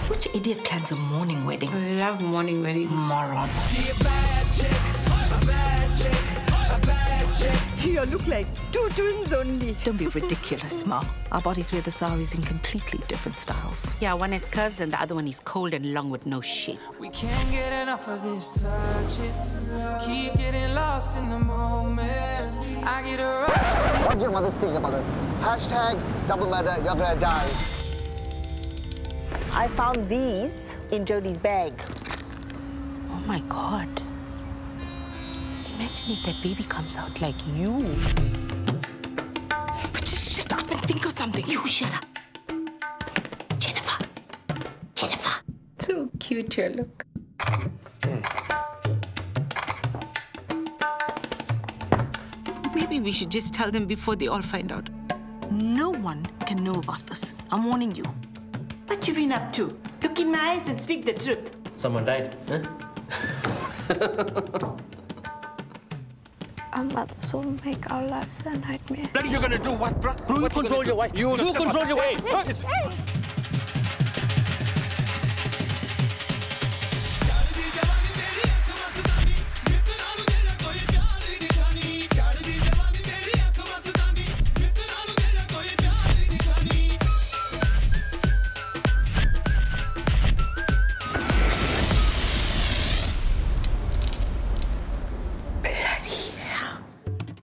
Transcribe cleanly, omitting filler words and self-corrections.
Which idiot plans a morning wedding? I love morning weddings. Moron. You look like two twins only. Don't be ridiculous, Ma. Our bodies wear the saris in completely different styles. Yeah, one has curves and the other one is cold and long with no shape. We can't get enough of this touching. Keep getting lost in the moment. I get a rush. What do your mothers think about us? Hashtag double murder, you're gonna die. I found these in Jodie's bag. Oh my God. Imagine if that baby comes out like you. But just shut up and think of something. You shut up. Jennifer. Jennifer. So cute, your look. Maybe we should just tell them before they all find out. No one can know about this. I'm warning you. What you been up to? Look in my eyes and speak the truth. Someone died, huh? Our mothers will make our lives a nightmare. Then you're gonna do what, bruh? You control your wife. You control your wife.